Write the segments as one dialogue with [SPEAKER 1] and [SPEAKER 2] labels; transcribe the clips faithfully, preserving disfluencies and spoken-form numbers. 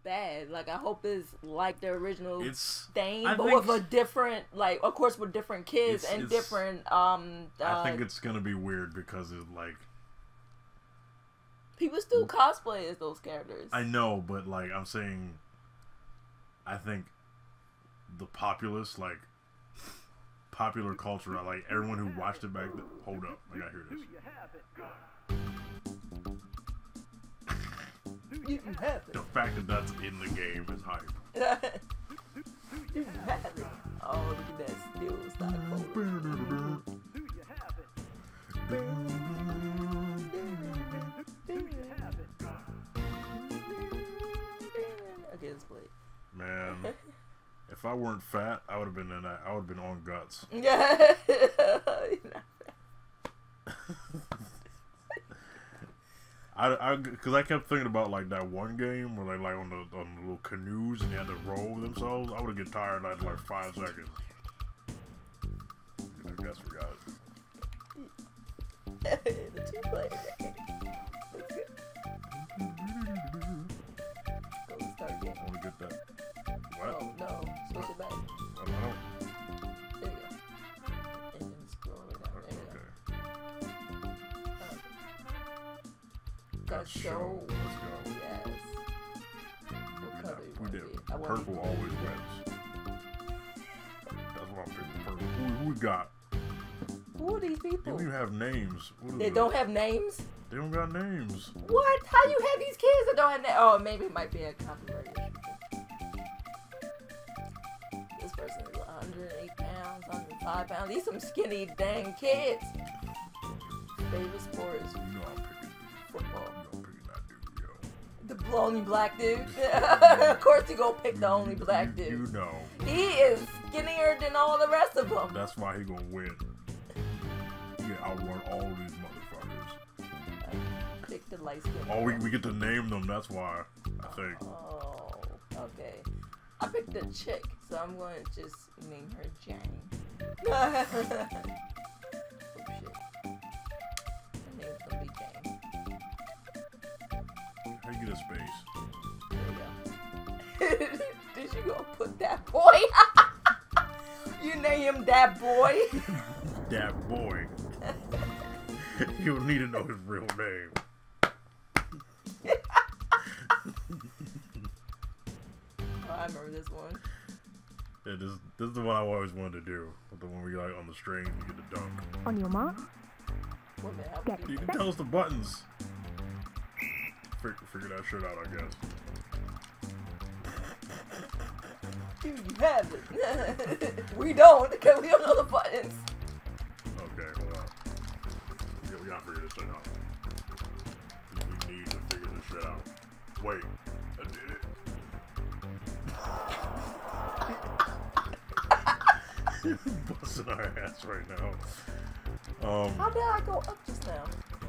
[SPEAKER 1] bad. Like I hope it's like the original
[SPEAKER 2] it's,
[SPEAKER 1] thing,
[SPEAKER 2] I
[SPEAKER 1] but
[SPEAKER 2] think,
[SPEAKER 1] with a different, like of course with different kids
[SPEAKER 2] it's,
[SPEAKER 1] and
[SPEAKER 2] it's,
[SPEAKER 1] different. Um, uh,
[SPEAKER 2] I think it's gonna be weird because it's like
[SPEAKER 1] people still cosplay as those characters.
[SPEAKER 2] I know, but like I'm saying, I think the populace, like popular culture, like everyone who watched it back then. Hold up, I gotta hear this.
[SPEAKER 1] You have it.
[SPEAKER 2] The fact that that's in the game is hype.
[SPEAKER 1] You have it. Oh, look at that still stock photo. Okay, let's play.
[SPEAKER 2] Man, if I weren't fat, I would have been in that. I would have been on guts.
[SPEAKER 1] Yeah.
[SPEAKER 2] I, I, cause I kept thinking about like that one game where they like on the on the little canoes and they had to row themselves. I would have get tired after like five seconds. I guess we got it.
[SPEAKER 1] The two player game. Go start
[SPEAKER 2] I
[SPEAKER 1] getting.
[SPEAKER 2] want to get that. What?
[SPEAKER 1] Oh no, switch it back.
[SPEAKER 2] I don't know.
[SPEAKER 1] There you go. And then scroll it down. There you
[SPEAKER 2] Okay.
[SPEAKER 1] go. Uh,
[SPEAKER 2] Got
[SPEAKER 1] show.
[SPEAKER 2] show. Let's go.
[SPEAKER 1] Yes. What
[SPEAKER 2] We,
[SPEAKER 1] color
[SPEAKER 2] not,
[SPEAKER 1] you
[SPEAKER 2] we
[SPEAKER 1] want
[SPEAKER 2] did.
[SPEAKER 1] to be? I want
[SPEAKER 2] Purple
[SPEAKER 1] to
[SPEAKER 2] always wins. That's what I'm picking. Purple. Who, who we got?
[SPEAKER 1] Who are these
[SPEAKER 2] They
[SPEAKER 1] people?
[SPEAKER 2] don't even have names. What is
[SPEAKER 1] They
[SPEAKER 2] it?
[SPEAKER 1] don't have names?
[SPEAKER 2] They don't got names.
[SPEAKER 1] What? How you have these kids that don't have names? Oh, maybe it might be a copyright issue. This person is one hundred eight pounds, one hundred five pounds. These some skinny dang kids. Favorite sport is
[SPEAKER 2] You know I'm picking.
[SPEAKER 1] football.
[SPEAKER 2] You know I'm picking that dude, yo.
[SPEAKER 1] The only black dude. Of course you gonna pick the only black
[SPEAKER 2] you,
[SPEAKER 1] dude.
[SPEAKER 2] You know.
[SPEAKER 1] He is skinnier than all the rest of them.
[SPEAKER 2] That's why he gonna win. He can outrun all these motherfuckers.
[SPEAKER 1] Pick the light skin.
[SPEAKER 2] Oh, we, we get to name them. That's why. I think.
[SPEAKER 1] Oh, okay. I picked a chick, so I'm going to just name her Jane. Oh shit. Her name's gonna be Jane.
[SPEAKER 2] How you get a space?
[SPEAKER 1] There you go. Did you go put that boy? You name him that boy?
[SPEAKER 2] That boy. You don't need to know his real name.
[SPEAKER 1] Oh, I remember this one.
[SPEAKER 2] Yeah, this, this is the one I always wanted to do. The one where you like on the string, you get the dunk.
[SPEAKER 3] On your mark,
[SPEAKER 1] What the hell?
[SPEAKER 3] get
[SPEAKER 2] You can tell us the buttons. Fig- Figure that shit out, I guess.
[SPEAKER 1] You have it. We don't, because we don't know the buttons.
[SPEAKER 2] Okay, hold on. Yeah, we gotta figure this shit out. We need to figure this shit out. Wait, I did it. Busting our ass right now. Um,
[SPEAKER 1] How did I go up just now?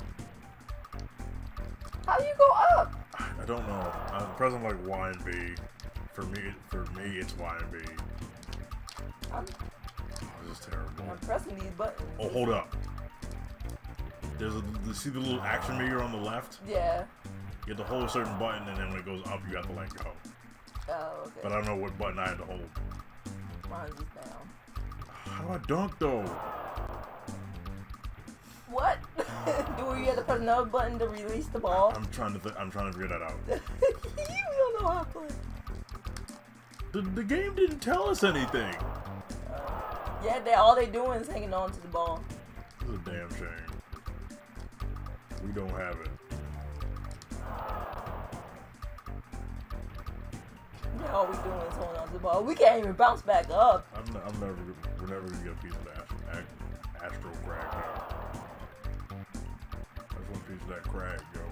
[SPEAKER 1] How do you go up?
[SPEAKER 2] I don't know. I'm pressing like Y and B. For me, for me, it's Y and B.
[SPEAKER 1] I'm,
[SPEAKER 2] Oh, this is terrible.
[SPEAKER 1] I'm pressing these buttons.
[SPEAKER 2] Oh, hold up. There's a. You see the little action meter on the left?
[SPEAKER 1] Yeah.
[SPEAKER 2] You have to hold a certain button, and then when it goes up, you have to let go.
[SPEAKER 1] Oh, okay.
[SPEAKER 2] But I don't know what button I had to hold.
[SPEAKER 1] Mine's just down.
[SPEAKER 2] How do I dunk though?
[SPEAKER 1] What? Do we have to press another button to release the ball?
[SPEAKER 2] I'm trying to. Th I'm trying to figure that out.
[SPEAKER 1] You don't know how to play.
[SPEAKER 2] The, the game didn't tell us anything.
[SPEAKER 1] Yeah, they all they doing is hanging on to the ball.
[SPEAKER 2] This is a damn shame. We don't have it.
[SPEAKER 1] Yeah, all we doing is holding on to the ball. We can't even bounce back up.
[SPEAKER 2] I'm. N I'm never. We're never gonna get a piece of that Ast Astro crack now. I just want a piece of that crack, yo.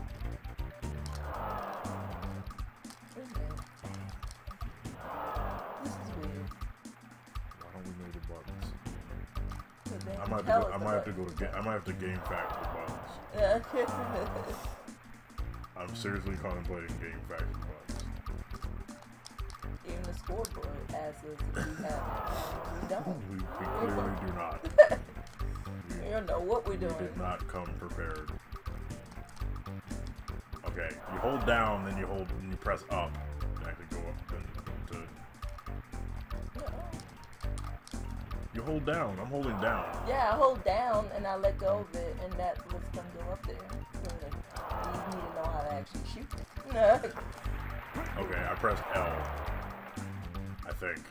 [SPEAKER 1] This is weird.
[SPEAKER 2] Why don't we know the buttons?
[SPEAKER 1] But they
[SPEAKER 2] I
[SPEAKER 1] can
[SPEAKER 2] might have to
[SPEAKER 1] tell
[SPEAKER 2] go,
[SPEAKER 1] us
[SPEAKER 2] I
[SPEAKER 1] the
[SPEAKER 2] might have to go
[SPEAKER 1] buttons.
[SPEAKER 2] to ga I might have to game fact the buttons.
[SPEAKER 1] Yeah.
[SPEAKER 2] I'm seriously contemplating game fact the buttons.
[SPEAKER 1] Even the scoreboard asks us if we have it. We don't.
[SPEAKER 2] We, we clearly do not.
[SPEAKER 1] We don't know what we're
[SPEAKER 2] We
[SPEAKER 1] doing.
[SPEAKER 2] did not come prepared. Okay, you hold down, then you hold, then you press up to actually You hold down. I'm holding down.
[SPEAKER 1] Yeah, I hold down and I let go of it, and that lets them go up there. So you need to know how to actually shoot.
[SPEAKER 2] Okay, I pressed L. I think.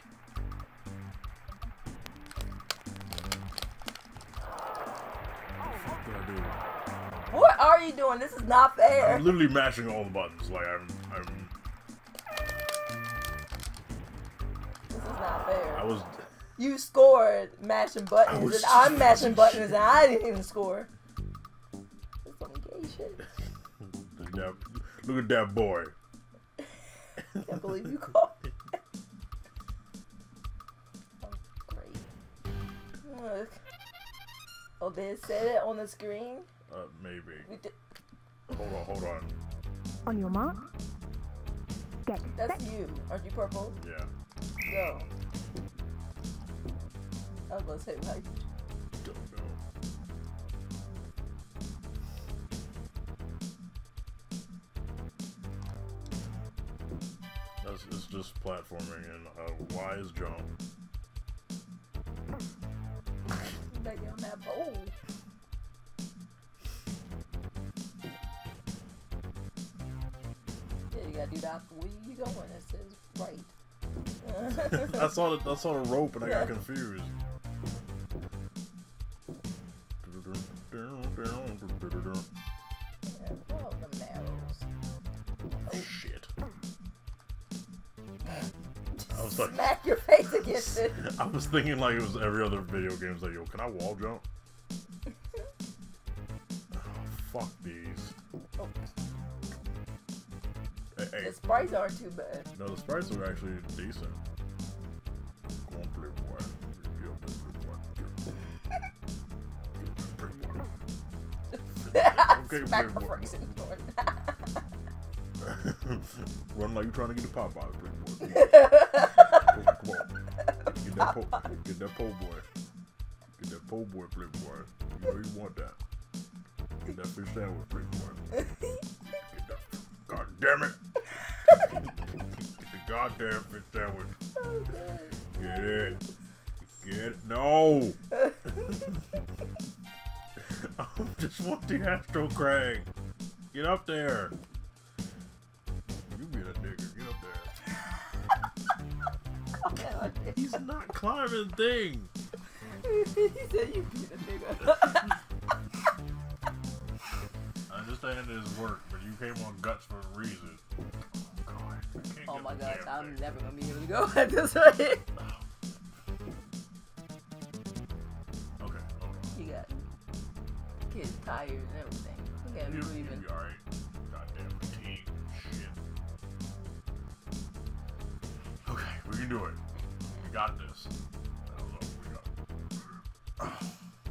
[SPEAKER 2] What the fuck did I do?
[SPEAKER 1] What are you doing? This is not fair.
[SPEAKER 2] I'm literally mashing all the buttons. Like I'm, I'm.
[SPEAKER 1] This is not fair.
[SPEAKER 2] I was.
[SPEAKER 1] You scored mashing buttons,
[SPEAKER 2] was
[SPEAKER 1] and I'm mashing buttons, and I didn't even score. That's some gay shit.
[SPEAKER 2] Look at that, look at that boy.
[SPEAKER 1] Can't believe you called me that. Oh, great. Look. Oh, they said it on the screen?
[SPEAKER 2] Uh, maybe.
[SPEAKER 1] We did.
[SPEAKER 2] Hold on, hold on.
[SPEAKER 3] On your mark. Get
[SPEAKER 1] That's
[SPEAKER 3] set.
[SPEAKER 1] you. Aren't you purple?
[SPEAKER 2] Yeah.
[SPEAKER 1] Go. I was gonna say, like,
[SPEAKER 2] Don't know. That's, it's just platforming and a wise jump.
[SPEAKER 1] back on that pole. Yeah, you gotta do that. Where you going? It says right.
[SPEAKER 2] I saw the I saw the rope and I got confused.
[SPEAKER 1] Yeah, well, them arrows.
[SPEAKER 2] Oh shit! I was like,
[SPEAKER 1] Smack your face against it.
[SPEAKER 2] I was thinking like it was every other video game. It's like, yo, can I wall jump? Oh, fuck these.
[SPEAKER 1] Oh,
[SPEAKER 2] Hey, hey.
[SPEAKER 1] the sprites aren't too bad.
[SPEAKER 2] No, the sprites are actually decent. Go on, Playboy. Get up there, Playboy. Get up there, Playboy. Okay,
[SPEAKER 1] Smack
[SPEAKER 2] Playboy.
[SPEAKER 1] my face into it.
[SPEAKER 2] Run like you're trying to get the pop out, Playboy. Come on, come on. Get that po, get that po boy. Get that po boy, Playboy. You know you want that. Get that fish sandwich, Playboy. Get that. God damn it. Get the goddamn fish sandwich. Get it. Get it. No. I just want the Astro Crag. Get up there. You be that nigga. Get up there. He's not climbing things.
[SPEAKER 1] He said you beat a nigga.
[SPEAKER 2] I understand his work, but you came on Guts for a reason. Oh, God. I can't
[SPEAKER 1] Oh
[SPEAKER 2] get
[SPEAKER 1] my
[SPEAKER 2] the
[SPEAKER 1] gosh,
[SPEAKER 2] damn
[SPEAKER 1] I'm
[SPEAKER 2] thing.
[SPEAKER 1] never gonna be able to go at this rate.
[SPEAKER 2] Okay, hold on.
[SPEAKER 1] You got kids tired and everything. You gotta
[SPEAKER 2] You,
[SPEAKER 1] be
[SPEAKER 2] you
[SPEAKER 1] breathing.
[SPEAKER 2] be alright. Goddamn fatigue. Shit. Okay, we can do it. We got this. I don't know. We got it.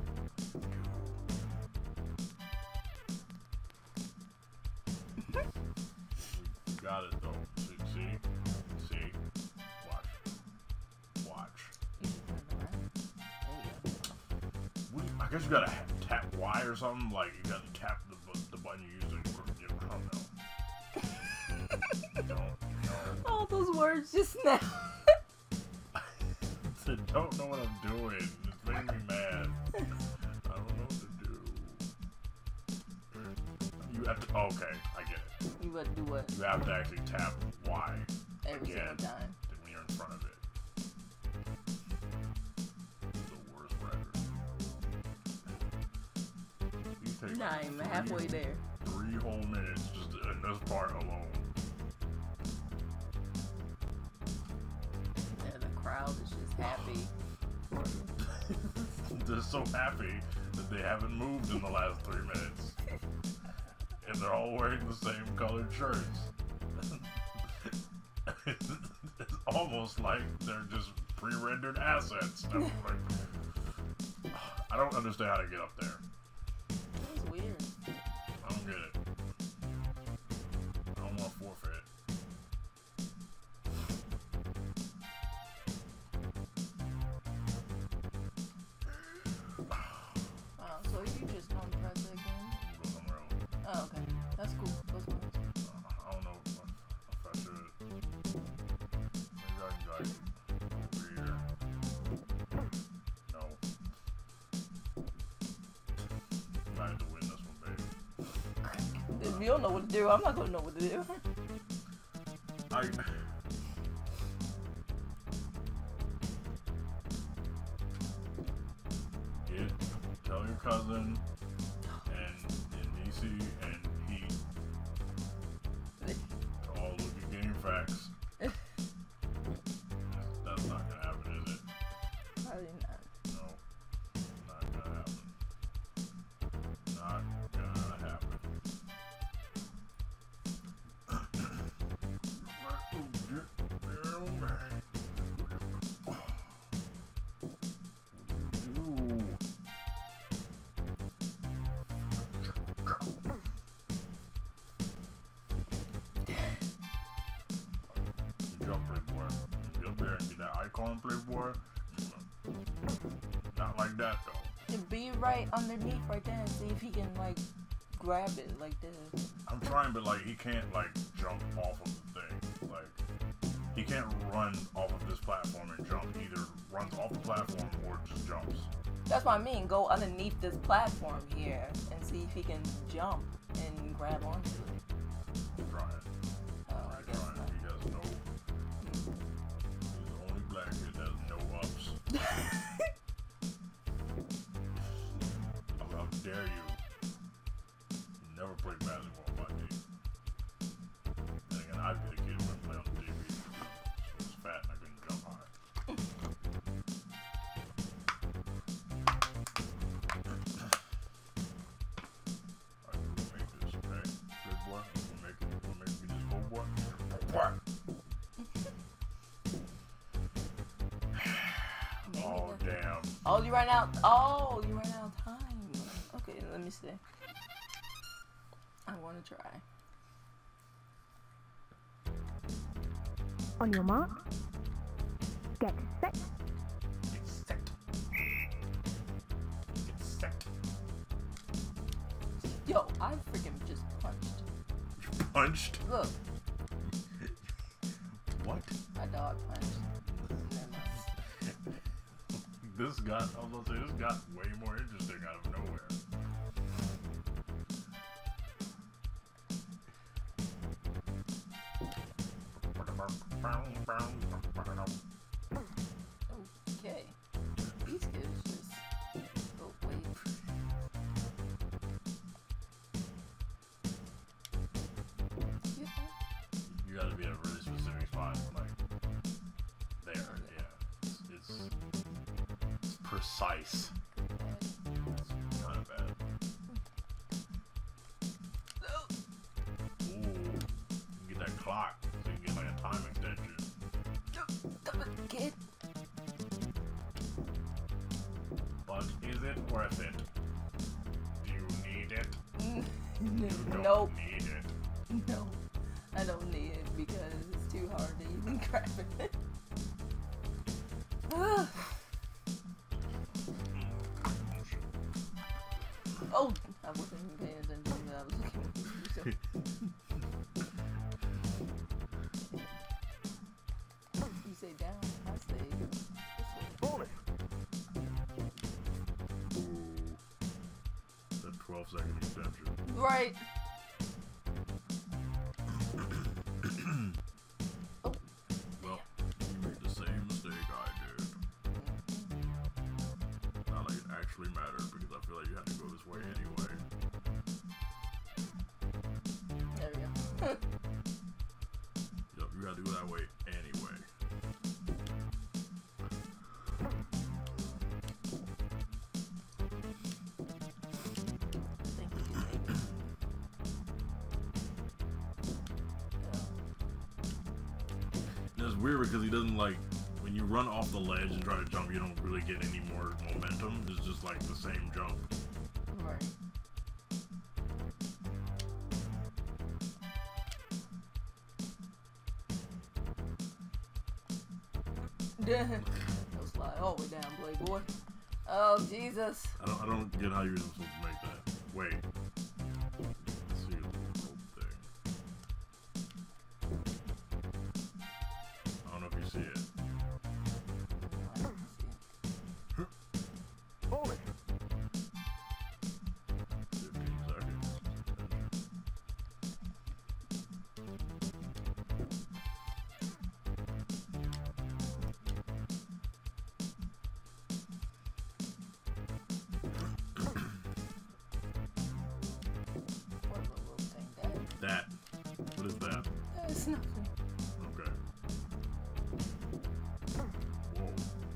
[SPEAKER 2] We got it though. See? See? See? Watch. Watch.
[SPEAKER 1] You just turn around. There you go.
[SPEAKER 2] What do you- I guess you gotta ha- tap Y or something. Like you gotta tap the bu- the button you use to. You know, I don't know. don't know.
[SPEAKER 1] All those words just now.
[SPEAKER 2] I don't know what I'm doing. It's making me mad. I don't know what to do. You have to. Okay, I get it.
[SPEAKER 1] You would do what
[SPEAKER 2] You have to actually tap Y
[SPEAKER 1] every
[SPEAKER 2] again
[SPEAKER 1] single time.
[SPEAKER 2] when you're in front of it. The worst record. You take
[SPEAKER 1] Not
[SPEAKER 2] like
[SPEAKER 1] even
[SPEAKER 2] three-
[SPEAKER 1] halfway there.
[SPEAKER 2] Three whole minutes just in this part alone.
[SPEAKER 1] Yeah, the crowd is just happy.
[SPEAKER 2] They're so happy that they haven't moved in the last three minutes. And they're all wearing the same colored shirts. It's almost like they're just pre-rendered assets. I'm like, I don't understand how to get up there.
[SPEAKER 1] It's weird.
[SPEAKER 2] I don't get it. I don't want to forfeit.
[SPEAKER 1] Oh, so you just gonna press it again?
[SPEAKER 2] Go somewhere else.
[SPEAKER 1] Oh, okay. That's cool. That's cool.
[SPEAKER 2] Uh, I don't know if, if I should. Maybe I can like over here.
[SPEAKER 1] If you don't know what to do, I'm not gonna know what to do.
[SPEAKER 2] I. Get, tell your cousin and, and Nisi and Pete to all look at game facts. That's not gonna happen, is it?
[SPEAKER 1] Probably not.
[SPEAKER 2] No. Not gonna happen. Not gonna happen. Icon Playboy. Not like that though.
[SPEAKER 1] And be right underneath right there and see if he can like grab it like this.
[SPEAKER 2] I'm trying, but like he can't like jump off of the thing. Like he can't run off of this platform and jump. He either runs off the platform or just jumps.
[SPEAKER 1] That's what I mean. Go underneath this platform here and see if he can jump and grab onto it.
[SPEAKER 2] I'm trying.
[SPEAKER 1] Oh,
[SPEAKER 2] I'm
[SPEAKER 1] I guess
[SPEAKER 2] trying.
[SPEAKER 1] not.
[SPEAKER 2] He has no. He's the only black kid that has no ups. How dare you? Never played basketball on my team. And again, I'd be the kid who wouldn't play on the T V. So I was fat and I couldn't jump high. Alright, we'll make this, okay? Good boy. We'll make it. We'll make me this whole boy. What? Oh, damn.
[SPEAKER 1] Oh, you ran out. Oh, you ran out of time. Okay, let me see. I want to try.
[SPEAKER 3] On your mark. Get set.
[SPEAKER 2] Get set. Get set.
[SPEAKER 1] Yo, I freaking just punched.
[SPEAKER 2] You punched?
[SPEAKER 1] Look,
[SPEAKER 2] What?
[SPEAKER 1] my dog punched. Never mind.
[SPEAKER 2] This got, I was gonna say, this got way more interesting out of nowhere.
[SPEAKER 1] Okay. These kids just go wait.
[SPEAKER 2] You gotta be at a really specific spot, like, there, yeah. It's, it's, it's precise. It's kind of bad. Ooh, you can get that clock, so you can get like a time extension.
[SPEAKER 1] Kid.
[SPEAKER 2] But is it worth it? Do you need it? You don't
[SPEAKER 1] Nope.
[SPEAKER 2] need it.
[SPEAKER 1] No. I don't need it because it's too hard to even grab it. Oh, I wasn't even paying attention. I was looking at you. You say down, I say this way.
[SPEAKER 2] Ooh. That twelve second extension.
[SPEAKER 1] Right.
[SPEAKER 2] Well, you made the same mistake I did. Not like it actually mattered because I feel like you had to go this way anyway.
[SPEAKER 1] There we go.
[SPEAKER 2] Yep, you gotta do it that way anyway.
[SPEAKER 1] Thank you, thank you.
[SPEAKER 2] And it's weird because he doesn't like when you run off the ledge and try to jump, you don't really get any more momentum. It's just like the same jump.
[SPEAKER 1] Right. Go slide all the way down, Playboy. Oh, Jesus.
[SPEAKER 2] I don't I don't get how you're supposed to make that. Wait. Let's see the whole thing. I don't know if you see it.
[SPEAKER 1] I don't see it.
[SPEAKER 2] fifteen seconds.
[SPEAKER 1] It's nothing.
[SPEAKER 2] Okay. Whoa.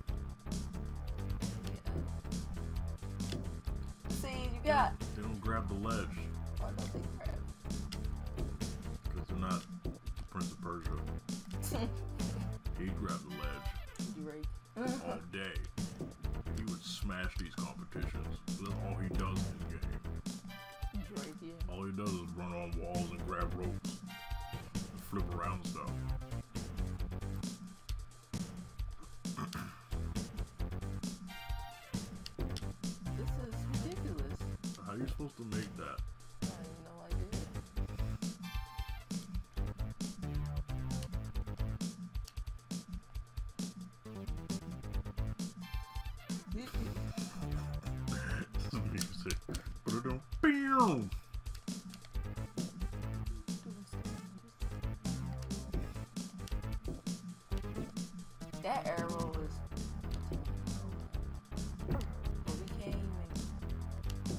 [SPEAKER 1] Yeah. See, you got.
[SPEAKER 2] They don't grab the ledge.
[SPEAKER 1] Why don't they grab?
[SPEAKER 2] Because they're not Prince of Persia. He'd grab the ledge
[SPEAKER 1] Drake.
[SPEAKER 2] all day. He would smash these competitions. That's all he does in this game.
[SPEAKER 1] Drake, yeah.
[SPEAKER 2] All he does is run on walls and grab ropes. And flip around stuff.
[SPEAKER 1] This is ridiculous.
[SPEAKER 2] How are you supposed to make that?
[SPEAKER 1] I have no idea. You- you-
[SPEAKER 2] Music. But it don't. Bam!
[SPEAKER 1] That arrow is. But we can't even.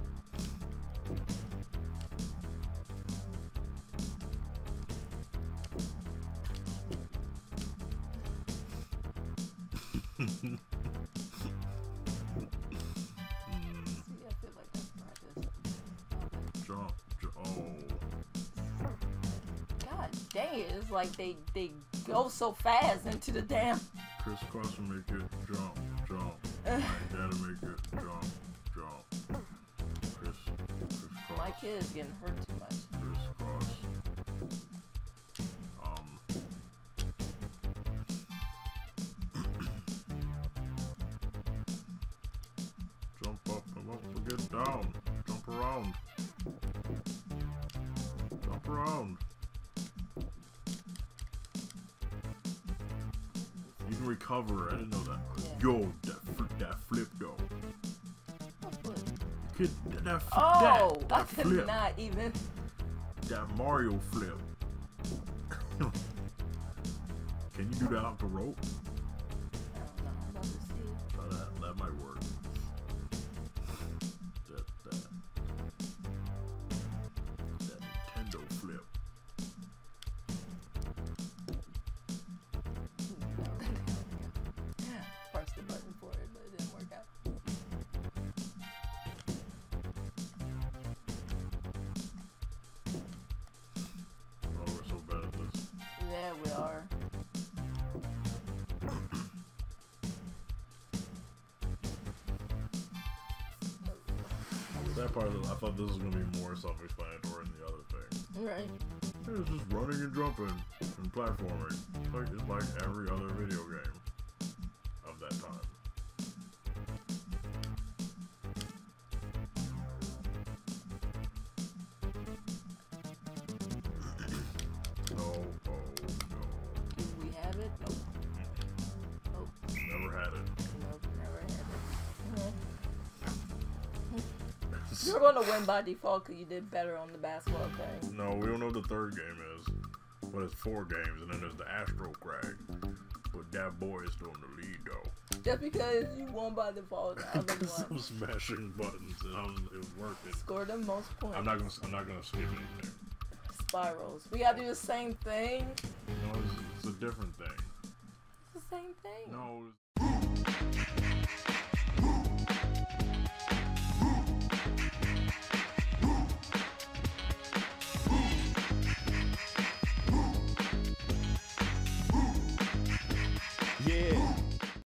[SPEAKER 2] Mm,
[SPEAKER 1] See, I feel like that's practice.
[SPEAKER 2] jump. Ju- oh.
[SPEAKER 1] God dang it! It's like they they go so fast into the damn.
[SPEAKER 2] Crisscross will make it jump, jump. Gotta make it jump, jump. Criss, crisscross.
[SPEAKER 1] My kid's getting hurt too much.
[SPEAKER 2] Crisscross. Um. Jump up and up and get down. Jump around. Jump around. You can recover. I didn't know that.
[SPEAKER 1] Yeah.
[SPEAKER 2] Yo, that fl- that flip though. You could that, that,
[SPEAKER 1] Oh,
[SPEAKER 2] that,
[SPEAKER 1] I
[SPEAKER 2] that
[SPEAKER 1] could
[SPEAKER 2] flip.
[SPEAKER 1] not even.
[SPEAKER 2] That Mario flip. Can you do that off the rope?
[SPEAKER 1] I don't know. I'm about to see it.
[SPEAKER 2] Oh, that that might work. That that that Nintendo flip.
[SPEAKER 1] Pressed the button for it, but it didn't work out.
[SPEAKER 2] Oh, we're so bad at this.
[SPEAKER 1] Yeah, we are.
[SPEAKER 2] That part, of, I thought this was gonna be more self-explanatory than the other thing.
[SPEAKER 1] Right.
[SPEAKER 2] It's just running and jumping and platforming. It's like it's like every other video game of that time. No, oh no.
[SPEAKER 1] Do we have it? Nope. Nope.
[SPEAKER 2] Never had it.
[SPEAKER 1] Nope. Never had it. Mhm. You're gonna win by default because you did better on the basketball thing.
[SPEAKER 2] No, we don't know what the third game is. But it's four games, and then there's the Astro Crag. But that boy is still in the lead, though.
[SPEAKER 1] Just because you won by default, the other
[SPEAKER 2] Because I
[SPEAKER 1] one
[SPEAKER 2] was smashing buttons, and I was, it was working.
[SPEAKER 1] scored the most points.
[SPEAKER 2] I'm not gonna. I'm not gonna skip anything.
[SPEAKER 1] Spirals. We gotta do the same thing.
[SPEAKER 2] No, it's, it's a different thing.
[SPEAKER 1] It's the same thing.
[SPEAKER 2] No. It's